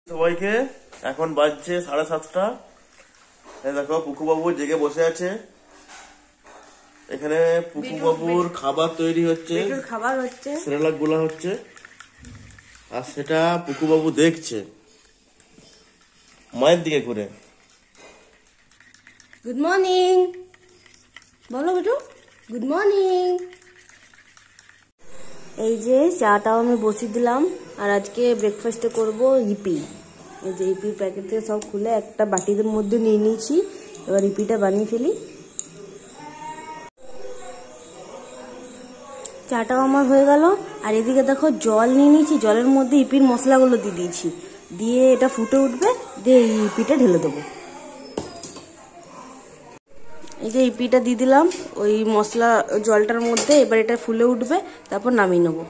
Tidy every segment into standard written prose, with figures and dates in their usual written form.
সবাইকে এখন বাজছে 7:30। দেখো পুকু বাবু জেগে বসে আছে। এখানে পুকু বাবুর খাবার তৈরি হচ্ছে, খাবার হচ্ছে, সেরেলাক গুলা হচ্ছে, আর সেটা পুকু বাবু দেখছে মায়ের দিকে করে। গুড মর্নিং বলো বেটু, গুড মর্নিং। এই যে চাটাও আমি বসিয়ে দিলাম, আর আজকে ব্রেকফাস্টে করব ইপি। এই যে ইপির প্যাকেট থেকে সব খুলে একটা বাটির মধ্যে নিয়ে নিয়েছি, এবার ইপিটা বানিয়ে ফেলি। চাটাও আমার হয়ে গেল, আর এদিকে দেখো জল নিয়ে নিয়েছি, জলের মধ্যে ইপির মশলাগুলো দিয়ে দিয়েছি, দিয়ে এটা ফুটে উঠবে, দিয়ে এই ইপিটা ঢেলে দেবো। এই যে ইপিটা দিয়ে দিলাম ওই মশলা জলটার মধ্যে, এবার এটা ফুলে উঠবে, তারপর নামিয়ে নেবো।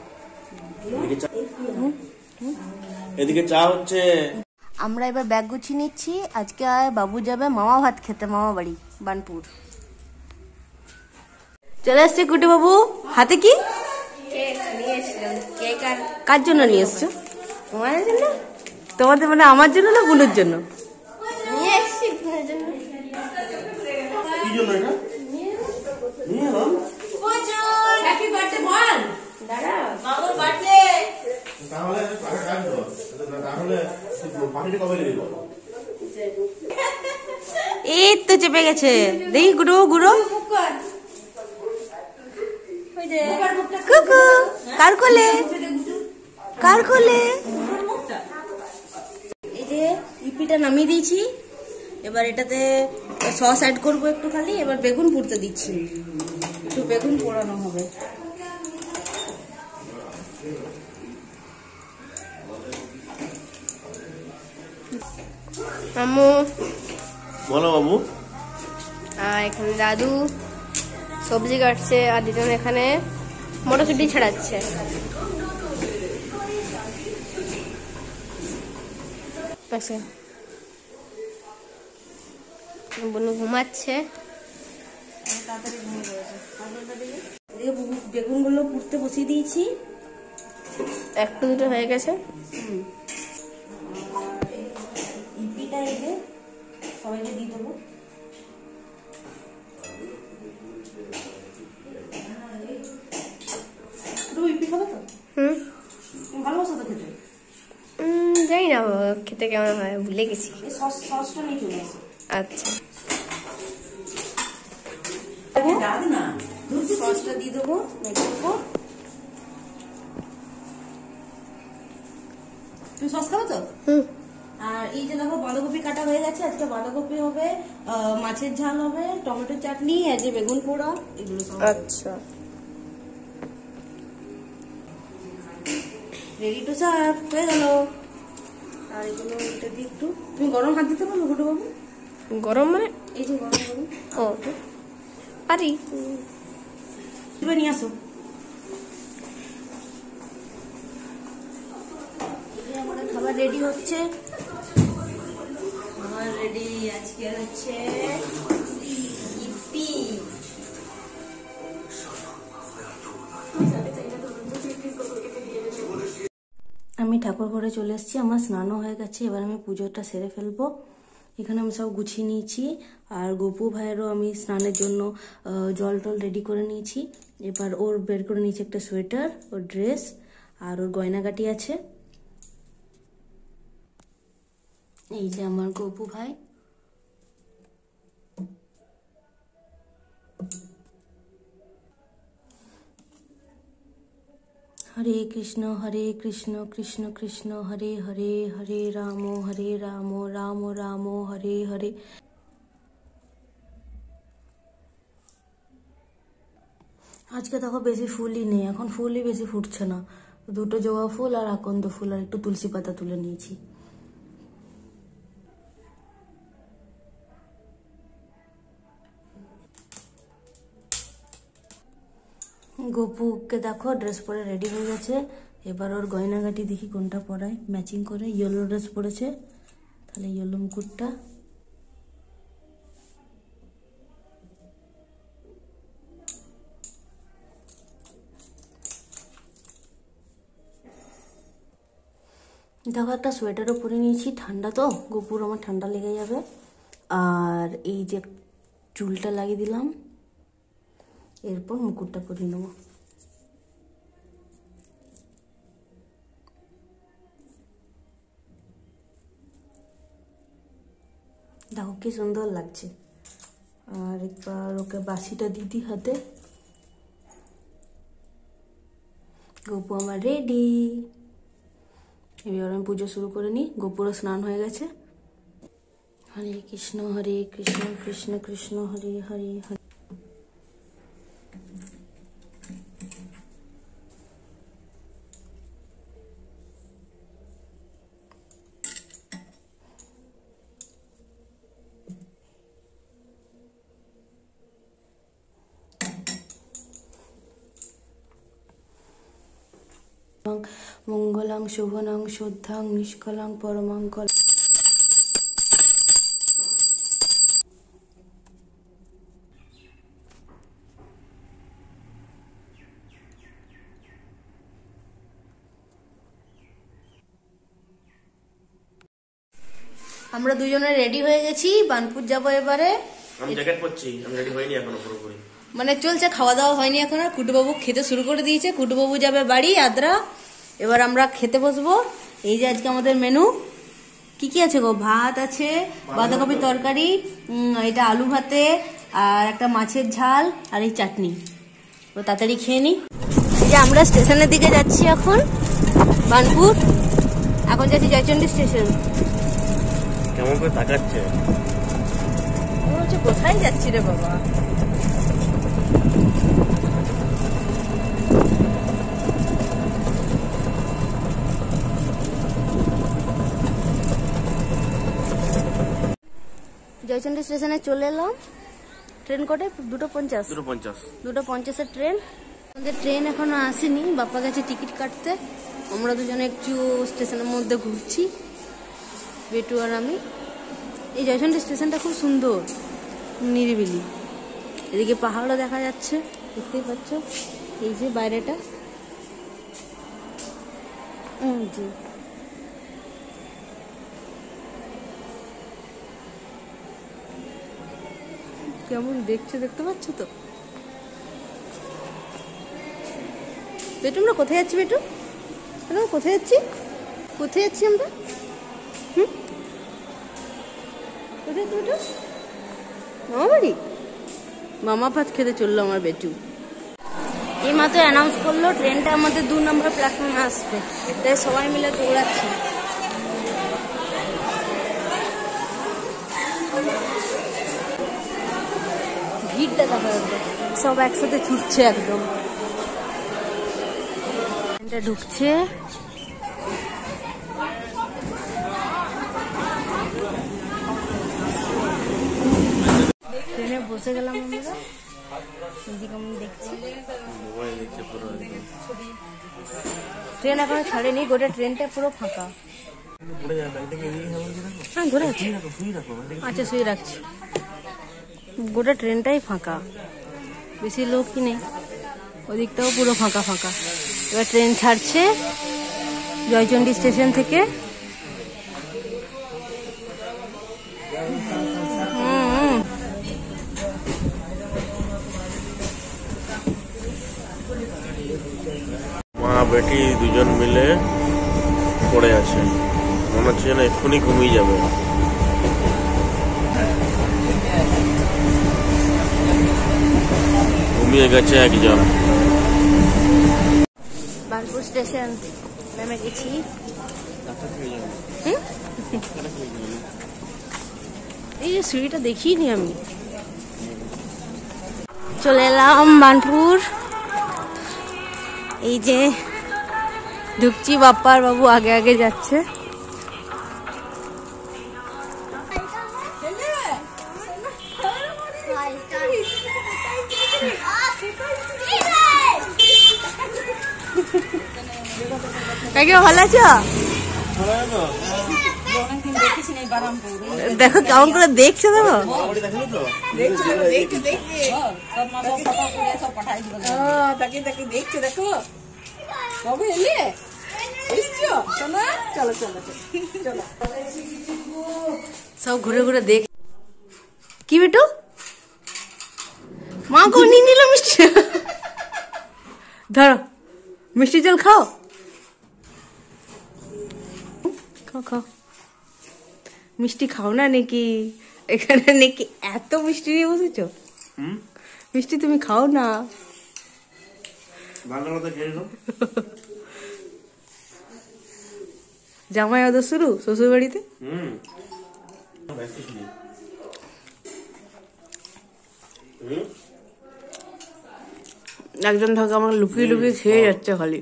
এদিকে চা হচ্ছে। আমরা এবার ব্যাগ গুছিয়ে নিচ্ছি, আজকে বাবু যাবে মামা ভাত খেতে, মামা বাড়ি বানপুর। চলে আসছে কুটু বাবু, হাতে কি কার জন্য নিয়ে এসছো? তোমাদের জন্য? তোমাদের মানে আমার জন্য না বুনুর জন্য? নিয়ে এসছি বুনুর জন্য। কি জন্য এটা নিয়ে এলাম? হ্যাপি বার্থডে বল। দাঁড়া, মামার বার্থডে। তাহলে তাহলে পার্টিটা কবে নেবে বল? এই তো চেপে গেছে, দেখি গুরু গুরু। কুকু কার কোলে, কার কোলে? এই যে ইপিটা নামিয়ে দিয়েছি, এবার এটাতে সস অ্যাড করবো একটু খালি। এবার বেগুন পুড়তে দিচ্ছি, একটু বেগুন পোড়ানো হবে। আম্মু বলো বাবু। এখানে দাদু সবজি কাটছে, আর দিদুন এখানে মটরশুঁটি ছাড়াচ্ছে। বনু ঘুমাচ্ছে। বেগুনগুলো পুড়তে বসিয়ে দিয়েছি, একটু দুটো হয়ে গেছে। ইপিটা এই যে সবাইকে দিয়ে দেবো। ইপি খাবে তো? ভালোবাসো তো খেতে? জানি না খেতে কেমন হয়, ভুলে গেছি। সসটা নিয়ে চলে আসো। আচ্ছা, সসটা দিয়ে দেবো, মেখে দেবো। তুমি সস খাবে তো? আর এই যে দেখো বাঁধাকপি কাটা হয়ে গেছে, আজকে বাঁধাকপি হবে, মাছের ঝাল হবে, টমেটো চাটনি, আর যে বেগুন পোড়া, এগুলো সব। আচ্ছা, রেডি টু সার্ভ হয়ে গেল। আর এগুলো এটা দিয়ে একটু তুমি গরম হাত দিতে পারো ছোটো বাবু? গরম মানে? এই যে গরম গরম। ও পারি, নিয়ে আসো। আমাদের খাবার রেডি হচ্ছে, আমার রেডি আজকে হচ্ছে ইপি। আমি ঠাকুর ঘরে চলে এসেছি, আমার স্নানও হয়ে গেছে, এবার আমি পুজোটা সেরে ফেলবো। এখানে আমি সব গুছিয়ে নিয়েছি, আর গপু ভাইয়েরও আমি স্নানের জন্য জল টল রেডি করে নিয়েছি। এবার ওর বের করে নিয়েছি একটা সোয়েটার, ওর ড্রেস, আর ওর গয়নাগাটি আছে। এই যে আমার গপু ভাই। হরে কৃষ্ণ কৃষ্ণ কৃষ্ণ হরে হরে, হরে রাম রাম রাম হরে হরে। আজকে দেখো বেশি ফুলই নেই, এখন ফুলই বেশি ফুটছে না, দুটো জবা ফুল আর আকন্দ ফুল আর একটু তুলসী পাতা তুলে নিয়েছি। গপুকে দেখো ড্রেস পরে রেডি হয়ে গেছে, এবার ওর গয়নাগাটি দেখি কোনটা পরায় ম্যাচিং করে। ইয়েলো ড্রেস পরেছে, তাহলে ইয়েলো মুকুটটা। দেখো একটা সোয়েটারও পরে নিয়েছি, ঠান্ডা তো গোপুর আমার ঠান্ডা লেগে যাবে। আর এই যে চুলটা লাগিয়ে দিলাম, এরপর মুকুটটা পরে নেবো। দেখো কি সুন্দর লাগছে। আর একবার ওকে বাসিটা দিদি হাতে। গোপু আমার রেডি। এবার আমি পুজো শুরু করে নিই। গোপুরও স্নান হয়ে গেছে। হরে কৃষ্ণ কৃষ্ণ কৃষ্ণ হরে হরে হরে। মঙ্গলাং শুভনাং শুদ্ধাং নিষ্কলাং পরমাঙ্কল। আমরা দুজনে রেডি হয়ে গেছি, বানপুর যাবো এবারে। আমি জ্যাকেট পরছি, আমি রেডি হইনি এখনো পুরোপুরি। মানে চলছে, খাওয়া দাওয়া হয়নি এখন। আর কুটুবাবু খেতে শুরু করে দিয়েছে। কুটুবাবু যাবে বাড়ি আদ্রা। এবার আমরা খেতে বসবো। এই যে আজকে আমাদের মেনু কি কি আছে গো? ভাত আছে, বাঁধাকপির তরকারি, এটা আলু ভাতে, আর একটা মাছের ঝাল, আর এই চাটনি। তাড়াতাড়ি খেয়ে নি। এই যে আমরা স্টেশনের দিকে যাচ্ছি এখন, বানপুর। এখন যাচ্ছি জয়চন্ডী স্টেশন। কেমন করে তাকাচ্ছে? কোথায় যাচ্ছি রে বাবা? জয়চন্ডী স্টেশনে চলে এলাম। ট্রেন কটে 2:50। 2:50 ট্রেন। আমাদের ট্রেন এখনো আসেনি। বাপ্পা গেছে টিকিট কাটতে। আমরা দুজনে একটু স্টেশনের মধ্যে ঘুরছি, বেটু আর আমি। এই জয়চন্ডী স্টেশনটা খুব সুন্দর, নিরিবিলি। এদিকে পাহাড়ও দেখা যাচ্ছে, দেখতেই পাচ্ছ। এই যে বাইরেটা, জি কেমন দেখছো, দেখতে পাচ্ছ তো। বেটু আমরা কোথায় যাচ্ছি? বেটু আমরা কোথায় যাচ্ছি? কোথায় যাচ্ছি আমরা? কোথায় বেটু? মামা বাড়ি। মামা ভাত খেতে চললো আমার বেটু। এই মাত্র অ্যানাউন্স করলো ট্রেনটা আমাদের 2 নম্বর প্ল্যাটফর্মে আসবে, তাই সবাই মিলে দৌড়াচ্ছি। ভিড়টা দেখা যাবে, সব একসাথে ছুটছে একদম। ট্রেনটা ঢুকছে। ট্রেনে বসে গেলাম আমরা। দেখছি ট্রেন এখনো ছাড়েনি, গোটা ট্রেনটা পুরো ফাঁকা। হ্যাঁ ঘুরে আছি। আচ্ছা শুয়ে রাখছি। গোটা ট্রেনটাই ফাঁকা, বেশি লোকই নেই। ওদিকটাও পুরো ফাঁকা ফাঁকা। এবার ট্রেন ছাড়ছে জয়চন্ডী স্টেশন থেকে। মা বেটি দুজন মিলে পড়ে আছে, মনে হচ্ছে যেন এক্ষুনি ঘুমিয়ে যাবে। ঘুমিয়ে গেছে একজন। বানপুর স্টেশন নেমে গেছি। এই যে সিঁড়িটা দেখিনি আমি। চলে এলাম বানপুর। এই যে ঢুকছি, বাপ্পার বাবু আগে আগে যাচ্ছে। কাকিমা ভালো আছো? দেখো কেমন করে দেখছো। দেখো चलो चलो चलो सब घुरे घुरे देख কি বেটু মা কো নিয়ে নিল মিষ্টি ধরো মিষ্টি জল খাও খাও খাও মিষ্টি খাও না নাকি এখানে নাকি এত মিষ্টি নিয়ে বসেছো মিষ্টি তুমি খাও না বাংলাতে খেয়ে নাও জামাই ওদের শুরু শ্বশুর বাড়িতে একজন থাকে আমাকে লুকিয়ে লুকিয়ে খেয়ে যাচ্ছে খালি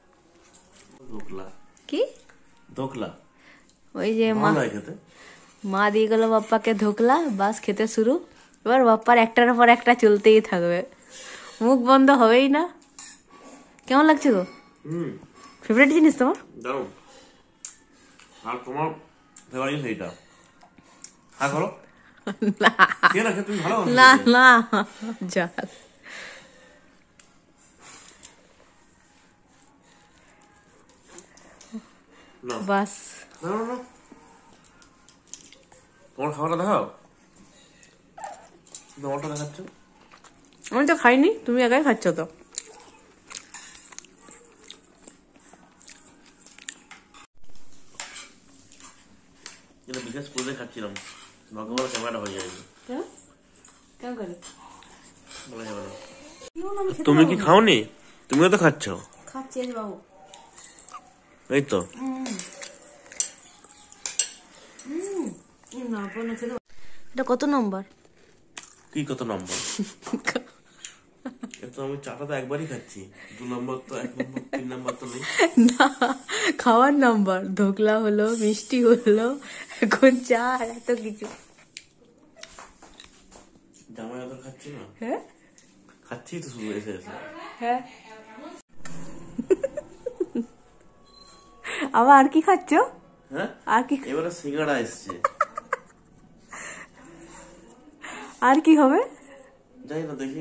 কি ধোকলা ওই যে মা ভালো হয় খেতে মা দিয়ে গেল বাপ্পাকে ধোকলা বাস খেতে শুরু এবার বাপ্পার একটার পর একটা চলতেই থাকবে মুখ বন্ধ হবেই না কেমন লাগছে গো ফেভারিট জিনিস তোমার দারুণ আর তোমার ফেভারিট সেইটা হ্যাঁ করো না কে রাখে তুমি ভালো না না যা না বাস না না না তোমার খাবারটা দেখাও তোমারটা দেখাচ্ছ আমি তো খাইনি তুমি একাই খাচ্ছ তো এটা বিশেষ করে খাচ্ছিলাম ভগবান ক্যামেরা হয়ে যায়নি কেন করে বলা যাবে না তুমি কি খাওনি তুমিও তো খাচ্ছ খাচ্ছি বাবু এই তো এটা কত নম্বর কি কত নম্বর তো আমি চাটা তো একবারই খাচ্ছি 2 নম্বর তো 1 নম্বর 3 নম্বর তো নেই না খাওয়ার নাম্বার ধোকলা হলো মিষ্টি হলো এখন চা আর এত কিছু জামাই তো খাচ্ছি না হ্যাঁ খাচ্ছি তো শুধু এসে এসে হ্যাঁ আবার আর কি খাচ্ছ হ্যাঁ আর কি এবারে সিঙ্গাড়া এসছে আর কি হবে যাই না দেখি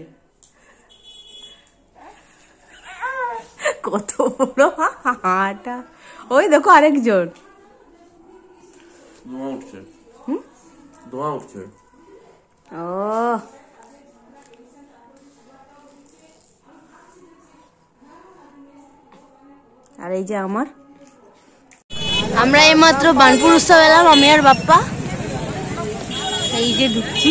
কত বড় হাটা ওই দেখো আরেকজন ধোঁয়া উঠছে ধোঁয়া উঠছে ও আর এই যে আমরা এইমাত্র বানপুর উৎসব এলাম আমি আর বাপ্পা এই যে ঢুকছি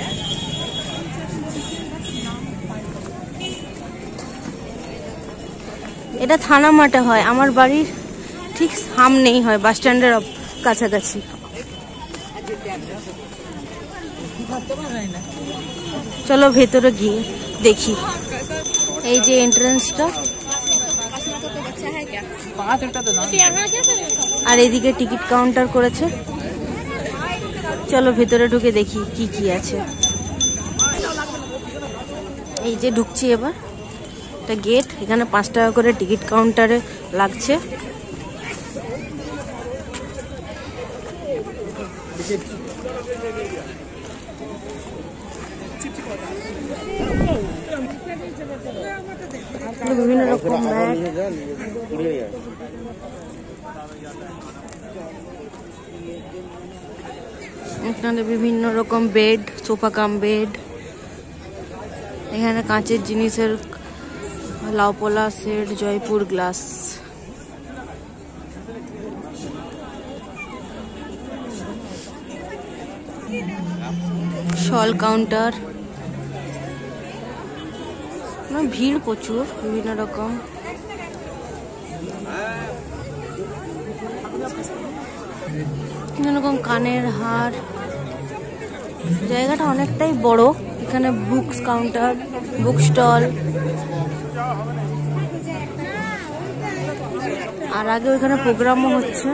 এটা থানা মাঠে হয় আমার বাড়ির ঠিক সামনেই হয় বাস স্ট্যান্ডের কাছাকাছি চলো ভেতরে গিয়ে দেখি এই যে এন্ট্রান্সটা আর এদিকে টিকিট কাউন্টার করেছে চলো ভেতরে ঢুকে দেখি কি কি আছে এই যে ঢুকছি এবার এটা গেট এখানে 5 টাকা করে টিকিট কাউন্টারে লাগছে বিভিন্ন রকম ম্যাট এখানে বিভিন্ন রকম বেড সোফা কাম বেড এখানে কাঁচের জিনিসের লাউপলা সেট জয়পুর গ্লাস শল কাউন্টার ভিড় প্রচুর বিভিন্ন রকম কানের হার জায়গাটা অনেকটাই বড় এখানে বুকস কাউন্টার বুক স্টল আর আগে ওইখানে প্রোগ্রামও হচ্ছে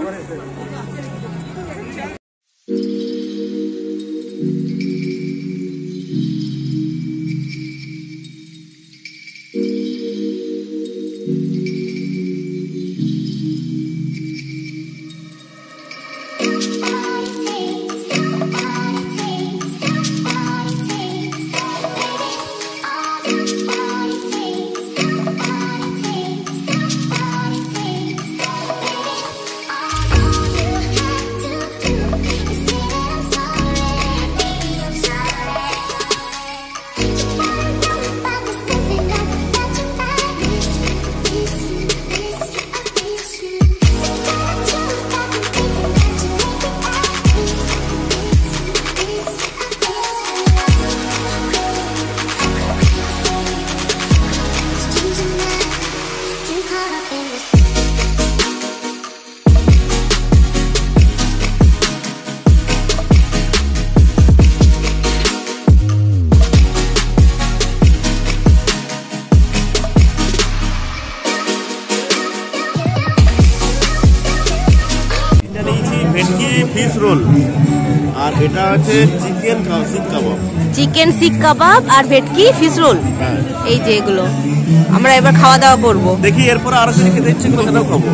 রোল, আর এটা আছে চিকেন শিক কাবাব। চিকেন শিক কাবাব আর ভেটকি ফিশ রোল। হ্যাঁ, এই যে এগুলো আমরা এবার খাওয়া দাওয়া করবো। দেখি এরপর আরো যদি খেতে ইচ্ছে করে সেটাও খাবো।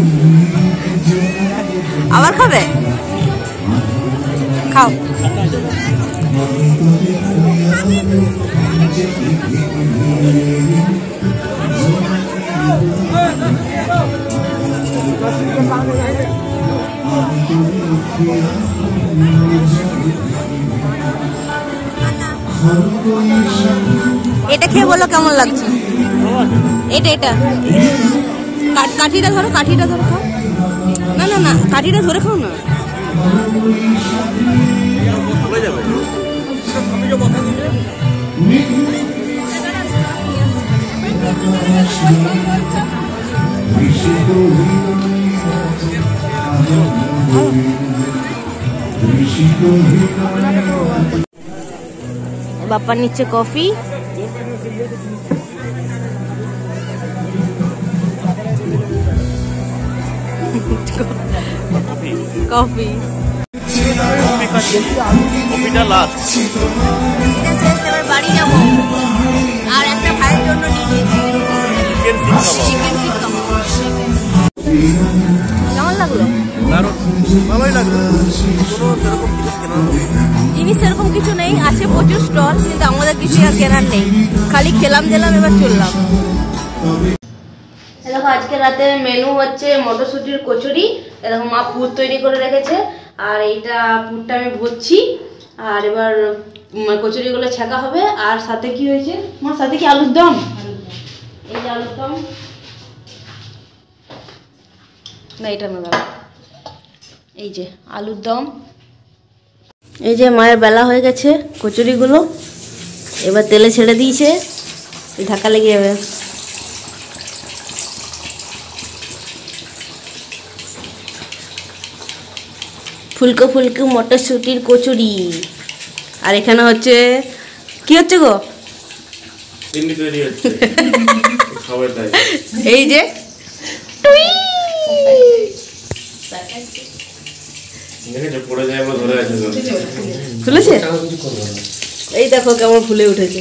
আবার খাবে? খাও। এটা খেয়ে বলো কেমন লাগছে। এটা এটা কাঠিটা ধরো, কাঠিটা ধরো খাও। না না না, কাঠিটা ধরে খাও না। বাপ্পা নিচ্ছে কফি। কফি কফিটা লাস্ট। এবার বাড়ি যাবো। আর একটা ভাইয়ের জন্য নিয়ে কেমন লাগলো? ভালোই লাগলো। কোনো সেরকম জিনিস কেনার জিনিস সেরকম কিছু নেই, আছে প্রচুর স্টল, কিন্তু আমাদের কিছু আর কেনার নেই, খালি খেলাম দিলাম এবার চললাম। দেখো আজকে রাতে মেনু হচ্ছে মটরশুটির কচুরি। এরকম মা পুর তৈরি করে রেখেছে, আর এইটা পুরটা আমি ভরছি, আর এবার কচুরিগুলো ছেঁকা হবে। আর সাথে কি হয়েছে আমার সাথে কি আলুর দম। এই যে আলুর দম, না এটা না দাদা, এই যে আলুর দম। এই যে মায়ের বেলা হয়ে গেছে কচুরিগুলো, এবার তেলে ছেড়ে দিয়েছে, ঢাকা লেগে যাবে। ফুলকো ফুলকো মটরশুটির কচুরি। আর এখানে হচ্ছে কি হচ্ছে গো, তৈরি হচ্ছে খাবার তাই। এই যে পড়ে যায় আমার ধরে আছে ফুলেছে, এই দেখো কেমন ফুলে উঠেছে।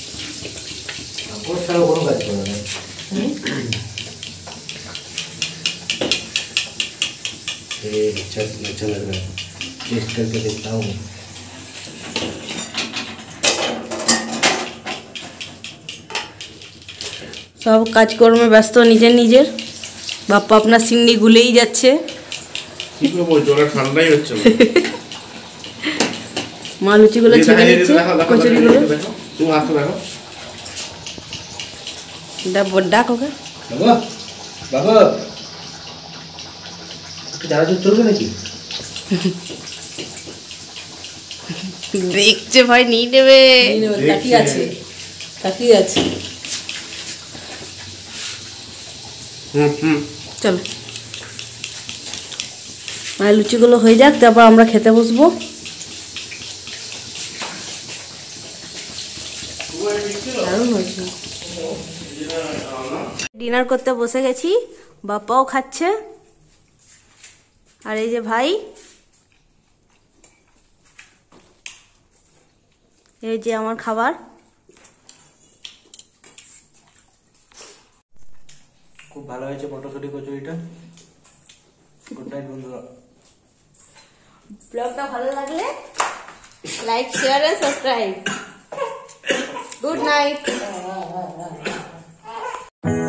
अच्छा लग रहा है, टेस्ट करके देखता हूँ। সব কাজকর্মে ব্যস্ত নিজের নিজের। বাপ্পা আপনার সিন্নি গুলেই যাচ্ছে, কি করবো, জলে ঠান্ডাই হচ্ছে না। মা লুচিগুলো ছেঁকে নিচ্ছে, কচুরিগুলো। তুমি আসো দেখো, ডাক ওকে। বাবা বাবা একটু যারা চলবে নাকি? দেখছে ভাই, নিয়ে নেবে, কাকি আছে, কাকি আছে। চলো মায়ের লুচিগুলো হয়ে যাক, তারপর আমরা খেতে বসবো। ডিনার করতে বসে গেছি, বাপ্পাও খাচ্ছে, আর এই যে ভাই, এই যে আমার খাবার। খুব ভালো হয়েছে মটরশুঁটি কচুরিটা। গুড নাইট বন্ধুরা। ব্লগটা ভালো লাগলে like share and subscribe. Good night.